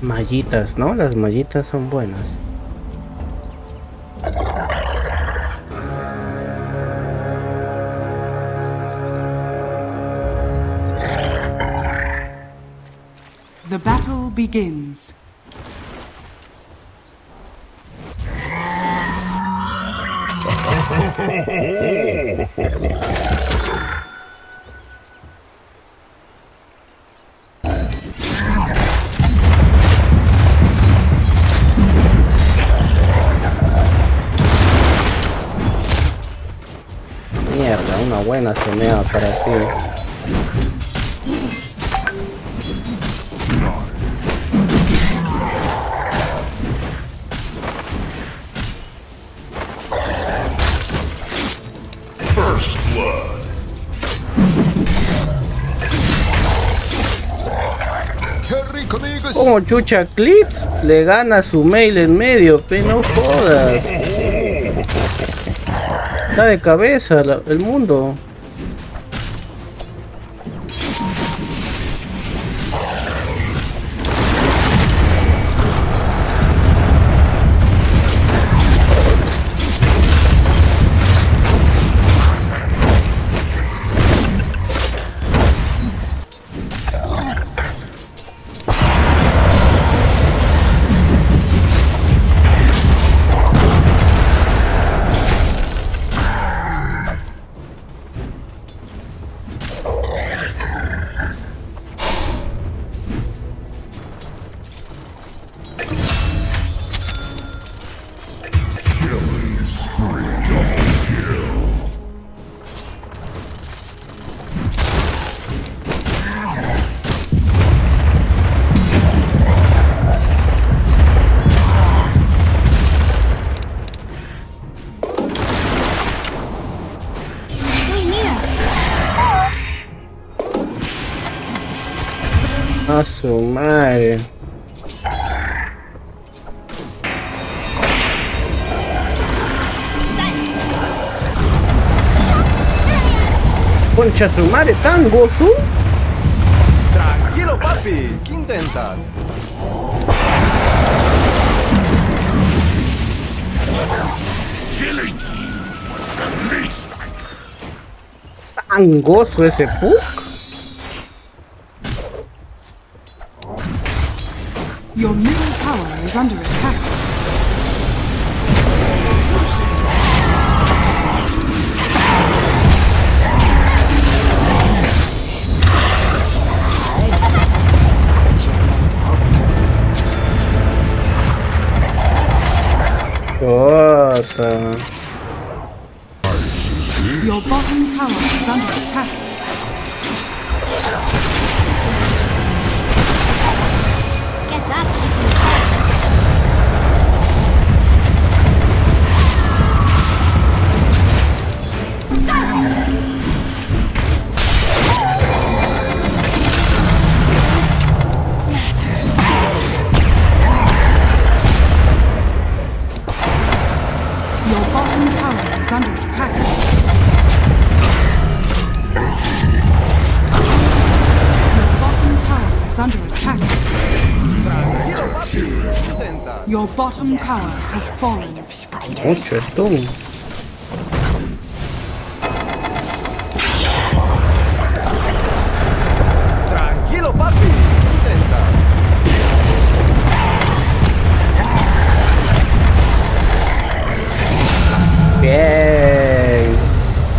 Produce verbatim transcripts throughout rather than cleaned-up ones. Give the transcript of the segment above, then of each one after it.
Mallitas, ¿no? Las mallitas son buenas. The battle begins. Mierda, una buena semea para ti. First blood. Como chucha Clips le gana su mail en medio, pero no jodas. Da de cabeza la, el mundo. A su madre. Concha su madre, tan gozo. Tranquilo, papi. ¿Qué intentas? Tan gozo ese Puck. Your middle tower is under attack. Jota. Your bottom tower is under attack. Your bottom tower has fallen. Mucho stun. Tranquilo, papi. ¿Qué intentas? Bien.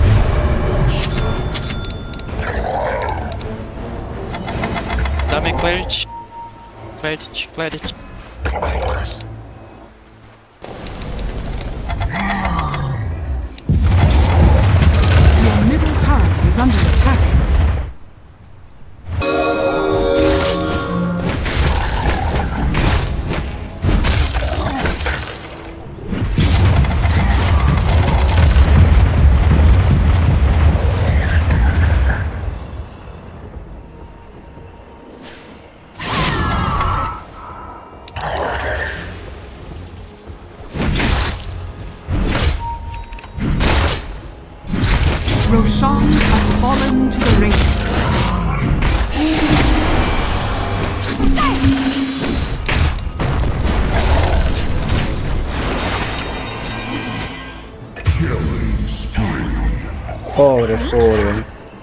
Dame Quelch. Quelch, Quelch. Your middle tower is under attack. Roshan has fallen to the ring. Pobre Furion.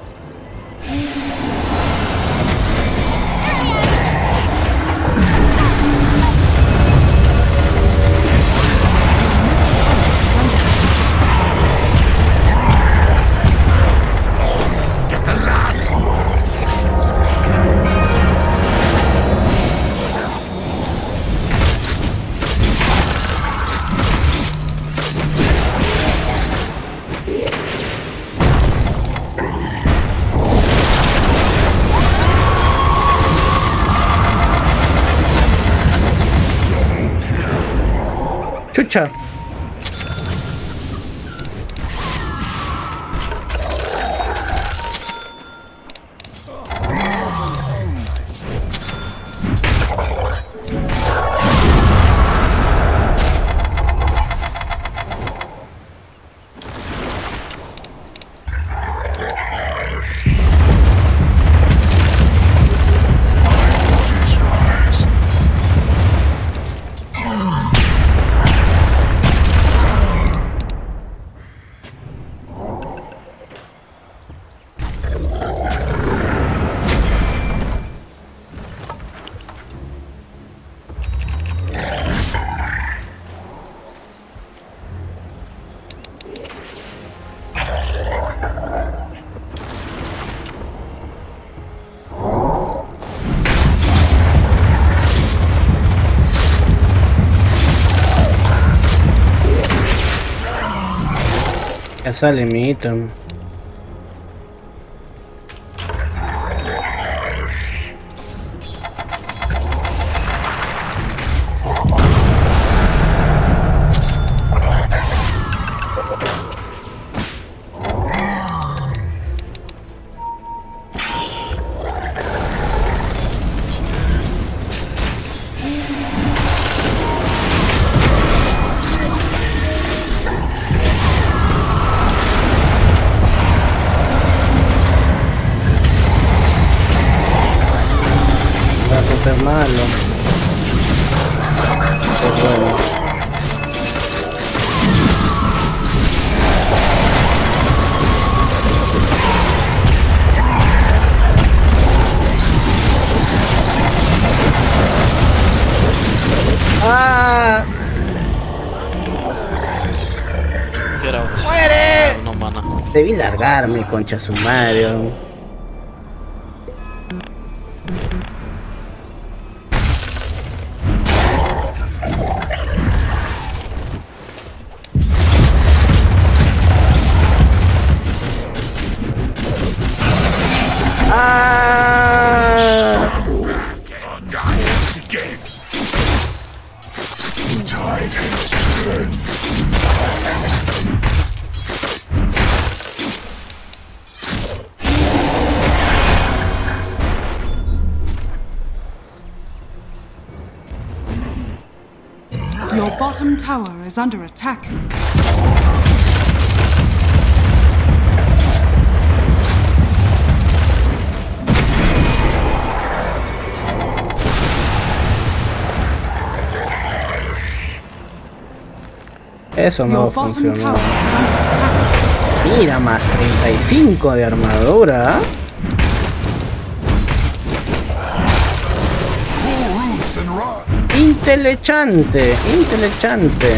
Chucha. Ya sale mi ítem. Es malo, es bueno. Ah, Get out. muere. No mana. Debí largarme, concha su madre. Ah. Tide has turned. Your bottom tower is under attack. Eso no Your bottom funcionó. tower is under attack. Mira, más treinta y cinco de armadura. Pull roots and run. Intelechante, intelechante.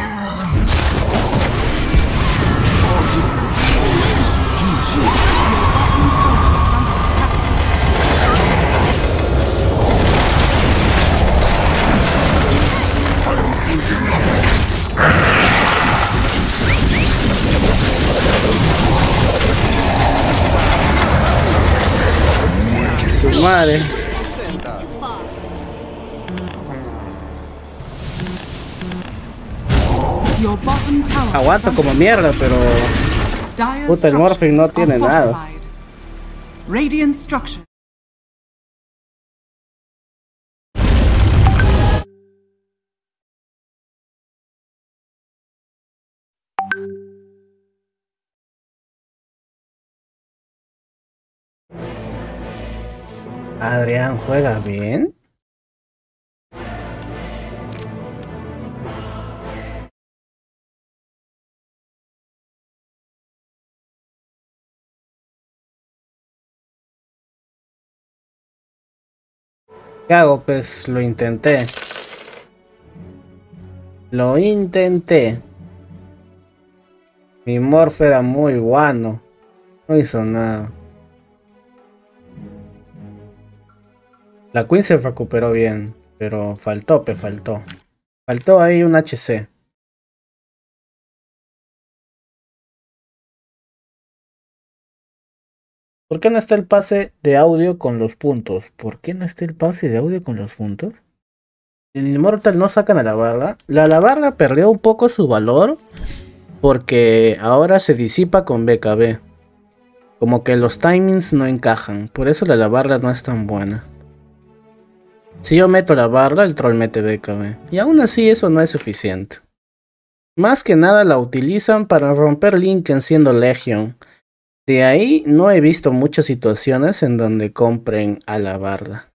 Su madre. Your bottom tower Aguanto is como under mierda, pero Dire's puta, el Morphing no structures tiene are nada. fortified. Radiant structure. Adrián juega bien. ¿Qué hago? Pues lo intenté. Lo intenté. Mi morph era muy bueno. No hizo nada. La Queen se recuperó bien. Pero faltó, pe, faltó. Faltó ahí un H C. ¿Por qué no está el pase de audio con los puntos? ¿Por qué no está el pase de audio con los puntos? En Immortal no sacan a la barra. La Alabarda perdió un poco su valor porque ahora se disipa con B K B. Como que los timings no encajan. Por eso la Alabarda no es tan buena. Si yo meto la barra, el troll mete B K B. Y aún así eso no es suficiente. Más que nada la utilizan para romper Linken siendo Legion. De ahí no he visto muchas situaciones en donde compren a la barra.